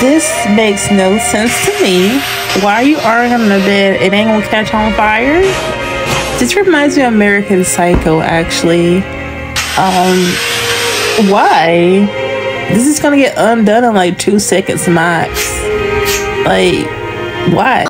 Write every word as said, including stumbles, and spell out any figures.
This makes no sense to me. Why are you arguing on the bed? It ain't gonna catch on fire? This reminds me of American Psycho, actually. Um, why? This is gonna get undone in like two seconds max. Like, why?